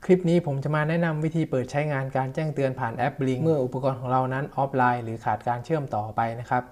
คลิปนี้ผมจะมาแนะนำวิธีเปิดใช้งานการแจ้งเตือนผ่านแอป Blink เมื่ออุปกรณ์ของเรานั้นออฟไลน์หรือขาดการเชื่อมต่อไปนะครับ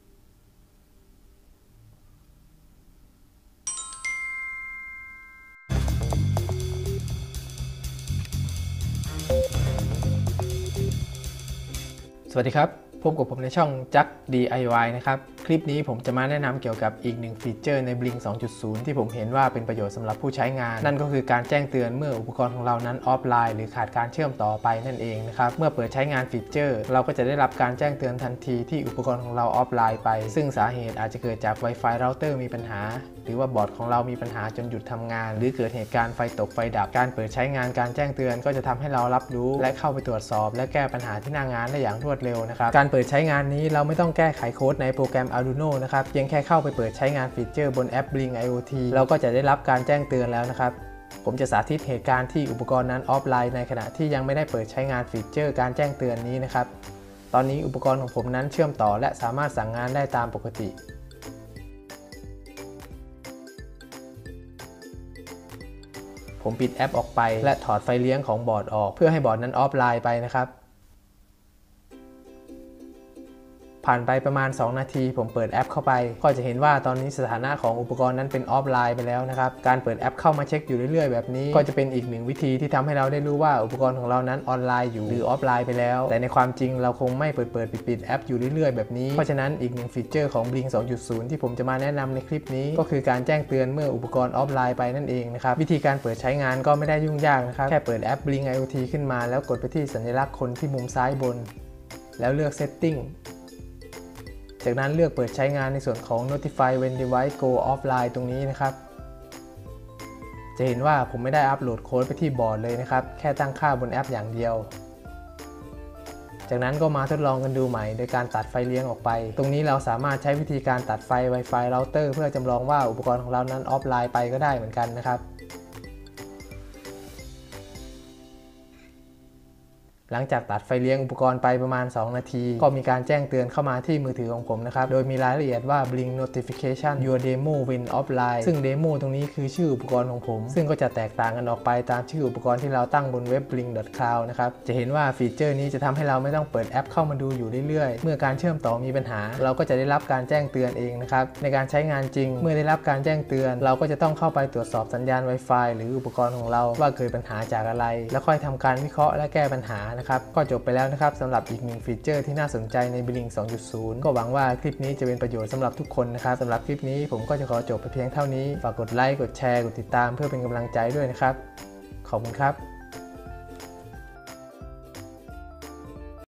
สวัสดีครับพบกับผมในช่อง Jack DIY นะครับคลิปนี้ผมจะมาแนะนำเกี่ยวกับอีกหนึ่งฟีเจอร์ใน Blink 2.0 ที่ผมเห็นว่าเป็นประโยชน์สำหรับผู้ใช้งานนั่นก็คือการแจ้งเตือนเมื่ออุปกรณ์ของเรานั้นออฟไลน์หรือขาดการเชื่อมต่อไปนั่นเองนะครับเมื่อเปิดใช้งานฟีเจอร์เราก็จะได้รับการแจ้งเตือนทันทีที่อุปกรณ์ของเราออฟไลน์ไปซึ่งสาเหตุอาจจะเกิดจาก Wi-Fi เราเตอร์มีปัญหาหรือว่าบอร์ดของเรามีปัญหาจนหยุดทำงานหรือเกิดเหตุการณ์ไฟตกไฟดับการเปิดใช้งานการแจ้งเตือนก็จะทำให้เรารับรู้และเข้าไปตรวจสอบและแก้ปัญหาที่หน้างานได้อย่างรวดเร็วนะครับการเปิดใช้งานนี้เราไม่ต้องแก้ไขโค้ดในโปรแกรม Arduino นะครับเพียงแค่เข้าไปเปิดใช้งานฟีเจอร์บนแอป Blink IoT เราก็จะได้รับการแจ้งเตือนแล้วนะครับผมจะสาธิตเหตุการณ์ที่อุปกรณ์นั้นออฟไลน์ในขณะที่ยังไม่ได้เปิดใช้งานฟีเจอร์การแจ้งเตือนนี้นะครับตอนนี้อุปกรณ์ของผมนั้นเชื่อมต่อและสามารถสั่งงานได้ตามปกติผมปิดแอปออกไปและถอดไฟเลี้ยงของบอร์ดออกเพื่อให้บอร์ดนั้นออฟไลน์ไปนะครับผ่านไปประมาณ2นาทีผมเปิดแอปเข้าไปก็จะเห็นว่าตอนนี้สถานะของอุปกรณ์นั้นเป็นออฟไลน์ไปแล้วนะครับการเปิดแอปเข้ามาเช็คอยู่เรื่อยๆแบบนี้ก็จะเป็นอีกหนึ่งวิธีที่ทำให้เราได้รู้ว่าอุปกรณ์ของเรานั้นออนไลน์อยู่หรือออฟไลน์ไปแล้วแต่ในความจริงเราคงไม่เปิดปิดแอปอยู่เรื่อยๆแบบนี้เพราะฉะนั้นอีกหนึ่งฟีเจอร์ของ Blink 2.0 ที่ผมจะมาแนะนำในคลิปนี้ก็คือการแจ้งเตือนเมื่ออุปกรณ์ออฟไลน์ไปนั่นเองนะครับวิธีการเปิดใช้งานก็ไม่ได้ยุ่งยากนะครับแค่เปิดแอป Blink IoT ขึ้นมาแล้วกดไปที่สัญลักษณ์คนที่มุมซ้ายบนแล้วเลือก Settingจากนั้นเลือกเปิดใช้งานในส่วนของ Notify when device go offline ตรงนี้นะครับจะเห็นว่าผมไม่ได้อัปโหลดโค้ดไปที่บอร์ดเลยนะครับแค่ตั้งค่าบนแอปอย่างเดียวจากนั้นก็มาทดลองกันดูใหม่โดยการตัดไฟเลี้ยงออกไปตรงนี้เราสามารถใช้วิธีการตัดไฟ Wi-Fi เราเตอร์เพื่อจำลองว่าอุปกรณ์ของเรานั้นออฟไลน์ไปก็ได้เหมือนกันนะครับหลังจากตัดไฟเลี้ยงอุปกรณ์ไปประมาณ2นาทีก็มีการแจ้งเตือนเข้ามาที่มือถือของผมนะครับโดยมีรายละเอียดว่า Blink notification your demo when offline ซึ่ง demo ตรงนี้คือชื่ออุปกรณ์ของผมซึ่งก็จะแตกต่างกันออกไปตามชื่ออุปกรณ์ที่เราตั้งบนเว็บ blink.cloud นะครับจะเห็นว่าฟีเจอร์นี้จะทำให้เราไม่ต้องเปิดแอปเข้ามาดูอยู่เรื่อยๆเมื่อการเชื่อมต่อมีปัญหาเราก็จะได้รับการแจ้งเตือนเองนะครับในการใช้งานจริงเมื่อได้รับการแจ้งเตือนเราก็จะต้องเข้าไปตรวจสอบสัญญาณ Wi-Fi หรืออุปกรณ์ของเราว่าเกิดปัญหาจากอะไรแล้วค่อยทำการวิเคราะห์และแก้ปัญหานะครับก็จบไปแล้วนะครับสำหรับอีกหนึ่งฟีเจอร์ที่น่าสนใจใน Blink 2.0 ก็หวังว่าคลิปนี้จะเป็นประโยชน์สำหรับทุกคนนะครับสำหรับคลิปนี้ผมก็จะขอจบไปเพียงเท่านี้ฝากกดไลค์กดแชร์กดติดตามเพื่อเป็นกำลังใจด้วยนะครับขอบคุณครับ